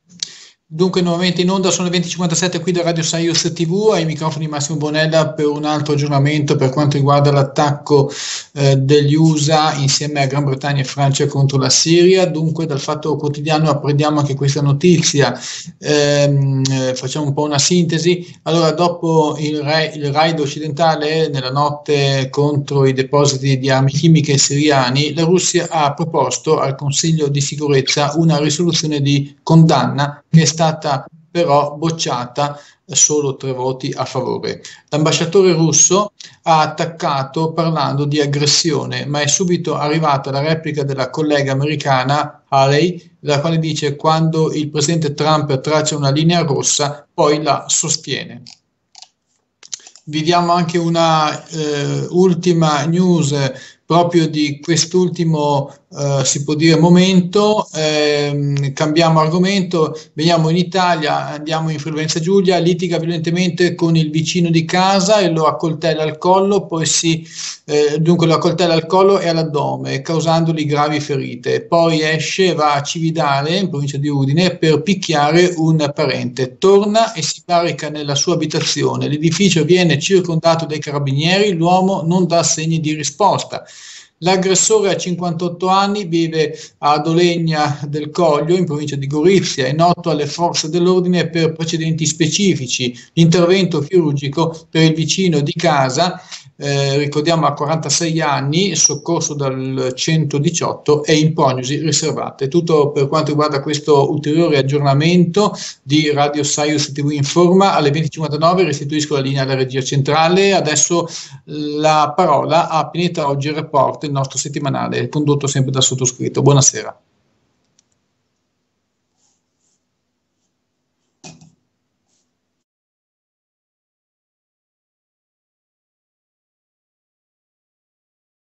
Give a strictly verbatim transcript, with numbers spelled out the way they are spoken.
Dunque, nuovamente in onda sono le venti e cinquantasette qui da Radio Sirius T V, ai microfoni Massimo Bonella per un altro aggiornamento per quanto riguarda l'attacco eh, degli U S A insieme a Gran Bretagna e Francia contro la Siria. Dunque, dal Fatto Quotidiano apprendiamo anche questa notizia, ehm, eh, facciamo un po' una sintesi. Allora, dopo il, ra- il raid occidentale nella notte contro i depositi di armi chimiche siriani, la Russia ha proposto al Consiglio di sicurezza una risoluzione di condanna che è stata però bocciata, solo tre voti a favore. L'ambasciatore russo ha attaccato parlando di aggressione, ma è subito arrivata la replica della collega americana Haley, la quale dice: quando il presidente Trump traccia una linea rossa, poi la sostiene. Viviamo anche una eh, ultima news proprio di quest'ultimo, eh, si può dire, momento. Eh, cambiamo argomento, veniamo in Italia, andiamo in Friuli Venezia Giulia, litiga violentemente con il vicino di casa e lo accoltella al collo, poi si, eh, dunque lo accoltella al collo e all'addome, causandogli gravi ferite. Poi esce e va a Cividale, in provincia di Udine, per picchiare un parente. Torna e si carica nella sua abitazione. L'edificio viene circondato dai carabinieri, l'uomo non dà segni di risposta. L'aggressore ha cinquantotto anni, vive a Dolegna del Coglio, in provincia di Gorizia, è noto alle forze dell'ordine per precedenti specifici. L'intervento chirurgico per il vicino di casa, eh, ricordiamo ha quarantasei anni, soccorso dal centodiciotto e in prognosi riservate. Tutto per quanto riguarda questo ulteriore aggiornamento di Radio Sirius T V Informa. Alle venti e cinquantanove restituisco la linea alla regia centrale. Adesso la parola a Pineta Oggi Report, il nostro settimanale, condotto sempre dal sottoscritto. Buonasera.